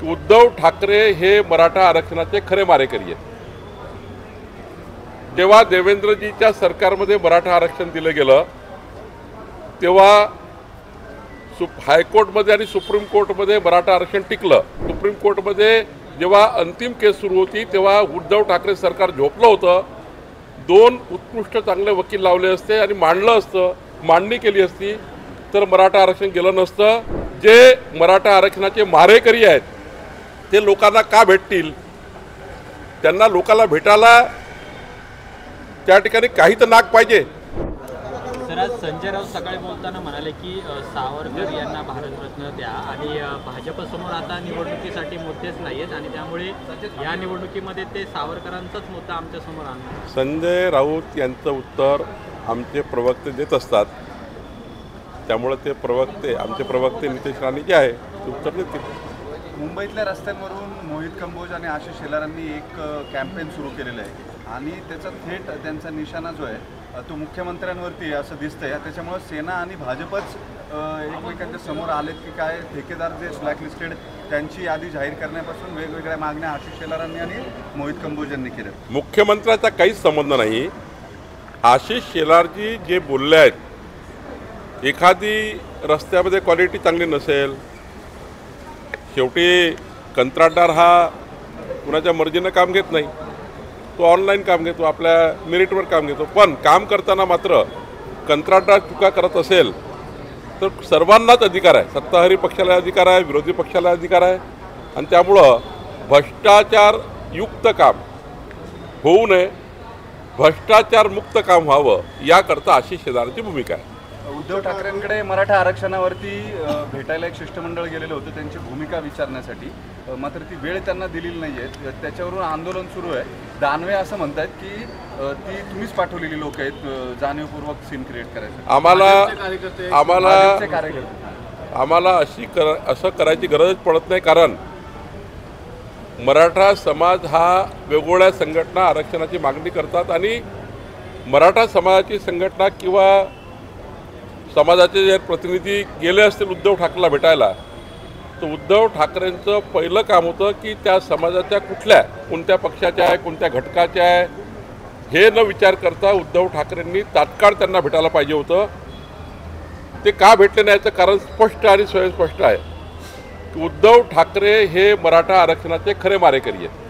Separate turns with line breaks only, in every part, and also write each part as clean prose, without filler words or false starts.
उद्धव ठाकरे हे मराठा आरक्षणाचे खरे मारेकरी आहेत। जेव्हा देवेंद्रजीच्या सरकारमध्ये मराठा आरक्षण दिलं गेलं तेव्हा हायकोर्टमध्ये आणि सुप्रीम कोर्टमध्ये मराठा आरक्षण टिकलं। सुप्रीम कोर्टमध्ये जेव्हा अंतिम केस सुरू होती तेव्हा उद्धव ठाकरे सरकार झोपलं होतं। दोन उत्कृष्ट चांगले वकील लावले असते आणि मांडलं असतं, मांडणी केली असती तर मराठा आरक्षण गेलं नसतं। जे मराठा आरक्षणाचे मारेकरी आहेत ते लोकांना का भेटतील? त्यांना लोकांना भेटायला त्या ठिकाणी काही तर नाक पाहिजे।
सर, आज संजय राऊत सकाळी बोलताना म्हणाले की सावरकर यांना भारतरत्न द्या आणि भाजपसमोर आता निवडणुकीसाठी मुद्देच नाही आहेत आणि त्यामुळे या निवडणुकीमध्ये ते सावरकरांचाच मुद्दा आमच्या समोर आणणार।
संजय राऊत यांचं उत्तर आमचे प्रवक्ते देत असतात, त्यामुळे ते प्रवक्ते आमचे प्रवक्ते नितेश राणे जे आहे ते उत्तर देतील।
मुंबईतल्या रस्त्यांवरून मोहित कंबोज आणि आशिष शेलारांनी एक कॅम्पेन सुरू केलेलं आहे आणि त्याचा थेट त्यांचा निशाणा जो आहे तो मुख्यमंत्र्यांवरती असं दिसतंय। त्याच्यामुळे सेना आणि भाजपच एकमेकांच्या समोर आलेत की काय? ठेकेदार जे ब्लॅकलिस्टेड त्यांची यादी जाहीर करण्यापासून वेगवेगळ्या मागण्या आशिष शेलारांनी आणि मोहित कंबोज यांनी केल्या।
मुख्यमंत्र्याचा काहीच संबंध नाही। आशिष शेलारजी जे बोलले आहेत, एखादी रस्त्यामध्ये क्वालिटी चांगली नसेल, शेवटी कंत्राटदार हा कुणाच्या मर्जीनं काम घेत नाही, तो ऑनलाईन काम घेतो, आपल्या मेरिटवर काम घेतो। पण काम करताना मात्र कंत्राटदार चुका करत असेल तर सर्वांनाच अधिकार आहे, सत्ताधारी पक्षाला अधिकार आहे, विरोधी पक्षाला अधिकार आहे आणि त्यामुळं भ्रष्टाचारयुक्त काम होऊ नये, भ्रष्टाचारमुक्त काम व्हावं याकरता आशिष शेलारची भूमिका आहे।
उद्धव ठाकरेंकडे मराठा आरक्षणावरती भेटायला एक शिष्टमंडळ गेलेलं होतं त्यांची भूमिका विचारण्यासाठी, मात्र ती वेळ त्यांना दिलेली नाही आहे। त्याच्यावरून आंदोलन सुरू आहे। दानवे असं म्हणतात की ती तुम्हीच पाठवलेली लोक आहेत जाणीवपूर्वक सीन क्रिएट करायचं।
आम्हाला असं करायची गरजच पडत नाही, कारण मराठा समाज हा वेगवेगळ्या संघटना आरक्षणाची मागणी करतात आणि मराठा समाजाची संघटना किंवा समाजाचे जे प्रतिनिधी गेले असतील उद्धव ठाकरेला भेटायला, तर उद्धव ठाकरेंचं पहिलं काम होतं की त्या समाजाच्या कोणत्या पक्षाच्या आहे, कोणत्या घटकाच्या आहे हे न विचार करता उद्धव ठाकरेंनी तात्काळ त्यांना भेटायला पाहिजे होतं। ते का भेटले नाही याचं कारण स्पष्ट आणि स्वयंस्पष्ट आहे की उद्धव ठाकरे हे मराठा आरक्षणाचे खरे मारेकरी आहेत।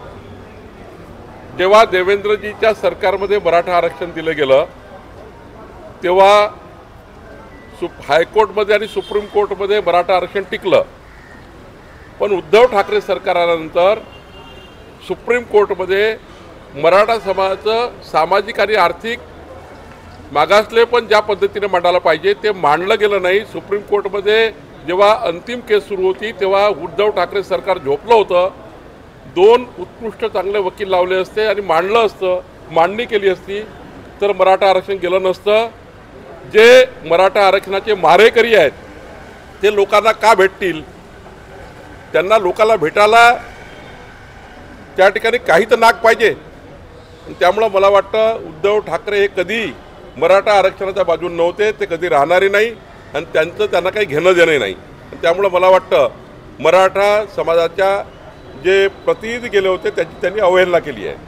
जेव्हा देवेंद्रजीच्या सरकारमध्ये मराठा आरक्षण दिलं गेलं तेव्हा हायकोर्टमध्ये आणि सुप्रीम कोर्टमध्ये मराठा आरक्षण टिकलं। पण उद्धव ठाकरे सरकार आल्यानंतर सुप्रीम कोर्टमध्ये मराठा समाजाचं सामाजिक आणि आर्थिक मागासले पण ज्या पद्धतीने मांडायला पाहिजे ते मांडलं गेलं नाही। सुप्रीम कोर्टमध्ये जेव्हा अंतिम केस सुरू होती तेव्हा उद्धव ठाकरे सरकार झोपलं होतं। दोन उत्कृष्ट चांगले वकील लावले असते आणि मांडलं असतं, मांडणी केली असती तर मराठा आरक्षण गेलं नसतं। जे मराठा आरक्षणाचे मारेकरी आहेत ते लोकांना का भेटतील? त्यांना लोकांना भेटायला त्या ठिकाणी काही तर नाक पाहिजे। त्यामुळं मला वाटतं उद्धव ठाकरे हे कधी मराठा आरक्षणाच्या बाजूने नव्हते, ते कधी राहणारे नाही आणि त्यांना काही घेणं देणं नाही। त्यामुळं मला वाटतं मराठा समाजाच्या जे प्रतिनिधी गेले होते त्याची त्यांनी अवहेलना केली आहे।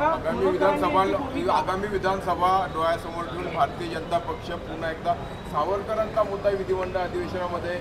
आगामी विधानसभा डोळ्यासमोर ठेवून भारतीय जनता पक्ष पुन्हा एकदा सावरकरांचा मुद्दा विधिमंडळ अधिवेशनामध्ये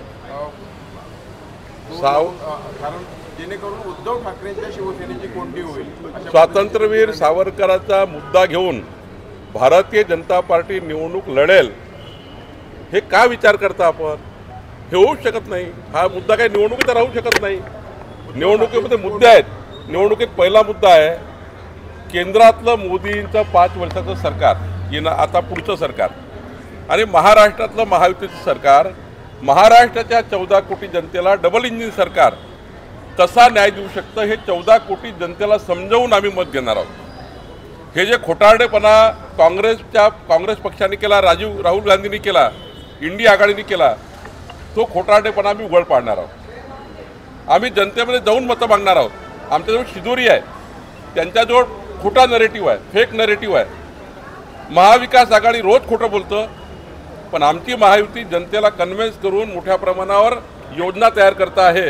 कारण जेणेकरून उद्धव ठाकरेंच्या शिवसेनेची कोंडी होईल।
स्वातंत्र्यवीर सावरकरांचा मुद्दा घेऊन भारतीय जनता पार्टी निवडणूक लढेल हे का विचार करता आपण? हे होऊ शकत नाही। हा मुद्दा काही निवडणुकीचा राहू शकत नाही। निवडणुकीमध्ये मुद्दे आहेत। निवडणुकीत पहिला मुद्दा आहे केंद्रातलं मोदींचं 5 वर्षाचं सरकार येणं, आता पुढचं सरकार, आणि महाराष्ट्रातलं महायुतीचं सरकार, महाराष्ट्राच्या 14 कोटी जनतेला डबल इंजिन सरकार कसा न्याय देऊ शकतं हे 14 कोटी जनतेला समजावून आम्ही मत घेणार आहोत। हे जे खोटारडेपणा काँग्रेस पक्षाने केला, राहुल गांधींनी केला, इंडिया आघाडीने केला, तो खोटारडेपणा आम्ही उघड पाडणार आहोत। आम्ही जनतेमध्ये जाऊन मतं मागणार आहोत। आमच्याजवळ शिदोरी आहे, त्यांच्याजवळ खोटा नरेटिव्ह आहे, फेक नरेटिव्ह आहे। महाविकास आघाडी रोज खोटं बोलतं, पण आमची महायुती जनतेला कन्व्हिन्स करून मोठ्या प्रमाणावर योजना तयार करता आहे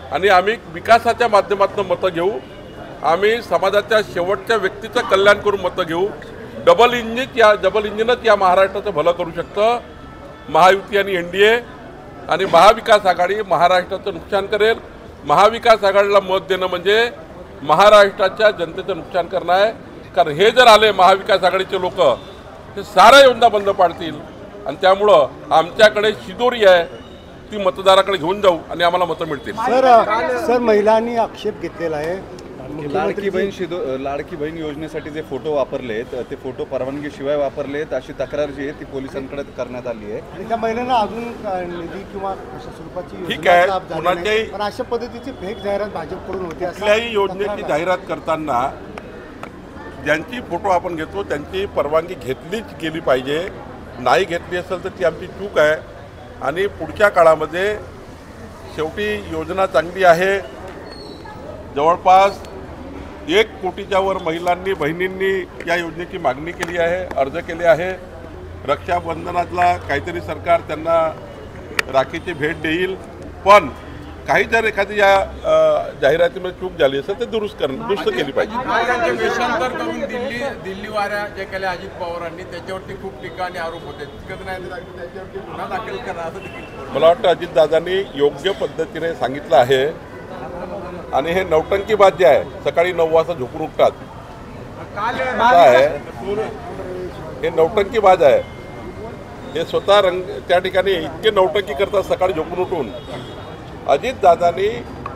आणि आम्ही विकासाच्या माध्यमातून मतं घेऊ, आम्ही समाजाच्या शेवटच्या व्यक्तीचं कल्याण करून मतं घेऊ. डबल इंजिनच या महाराष्ट्राचं भलं करू शकतं. महायुती आणि NDA आणि महाविकास आघाडी महाराष्ट्राचं नुकसान करेल. महाविकास आघाडीला मत देणं म्हणजे महाराष्ट्राच्या जनतेचं नुकसान करणं आहे. कारण हे जर आले महाविकास आघाडीचे लोक ते साऱ्या योजना बंद पाडतील आणि त्यामुळं आमच्याकडे शिदोरी आहे, ती मतदाराकडे घेऊन जाऊ आणि आम्हाला मतं मिळतील.
सर महिलांनी आक्षेप घेतलेला आहे
लाडकी बहीण योजनेसाठी जे फोटो वापरलेत ते फोटो परवानगीशिवाय वापरलेत अशी तक्रार जी आहे ती पोलिसांकडे करण्यात आली आहे.
आणि त्या महिलांना अजून निधी किंवा अशा स्वरूपाची
ठीक आहे,
योजना लाभ झाला नाही.
कोणाच्याही-
पण अशा पद्धतीची फेक जाहिरात भाजपकडून होते असं
कुठल्याही योजनेची
तक्रार आहे.
जाहिरात करताना ज्यांची फोटो आपण घेतो त्यांची परवानगी घेतलीच गेली पाहिजे. नाही घेतली असेल तर ती आमची चूक आहे. आणि पुढच्या काळामध्ये शेवटी योजना चांगली आहे. जवळपास 1 कोटीच्या वर महिलांनी बहिणींनी या योजनेची मागणी केली आहे, अर्ज केले आहे. रक्षाबंधनातला काहीतरी सरकार त्यांना राखीची भेट देईल. पण काही जर एखादी या जाहिरातीमध्ये चूक झाली असेल तर दुरुस्त केली पाहिजे.
त्यांचे वेषांतर करून दिल्ली वाऱ्या जे केल्या अजित पवारांनी त्याच्यावरती खूप टीका आणि आरोप होते. त्याच्यावरती गुन्हा दाखल करा असं देखील
मला वाटतं अजितदादांनी योग्य पद्धतीने सांगितलं आहे. आणि हे नौटंकीबाज जे आहे, सकाळी 9 वाजता झोपून उठतात, असं आहे, हे नौटंकीबाज आहे. हे स्वतः त्या ठिकाणी इतके नौटंकी करतात सकाळी झोपून उठून. अजितदादांनी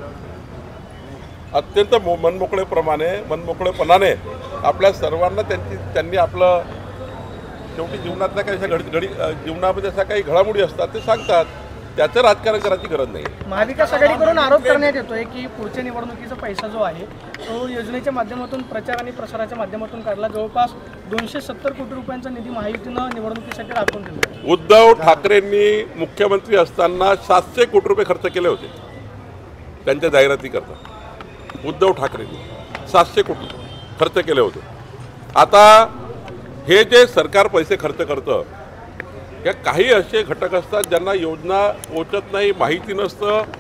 अत्यंत मनमोकळेपणाने आपल्या सर्वांना त्यांनी आपलं शेवटी जीवनातल्या काही जीवनामध्ये अशा काही घडामोडी असतात ते सांगतात. त्याचं राजकारण करायची गरज नाही.
महाविकास आघाडीकडून आरोप करण्यात येतोय की पुढच्या निवडणुकीचा पैसा जो आहे तो योजनेच्या माध्यमातून प्रचार आणि प्रसाराच्या माध्यमातून काढला. जवळपास 270 कोटी रुपयांचा निधी महायुतीनं निवडणुकीसाठी राखून दिला.
उद्धव ठाकरेंनी मुख्यमंत्री असताना 700 कोटी रुपये खर्च केले होते त्यांच्या जाहिरातीकरता. उद्धव ठाकरेंनी 700 कोटी खर्च केले होते. आता हे जे सरकार पैसे खर्च करतं, या काही असे घटक असतात ज्यांना योजना पोचत नाही, माहिती नसतं,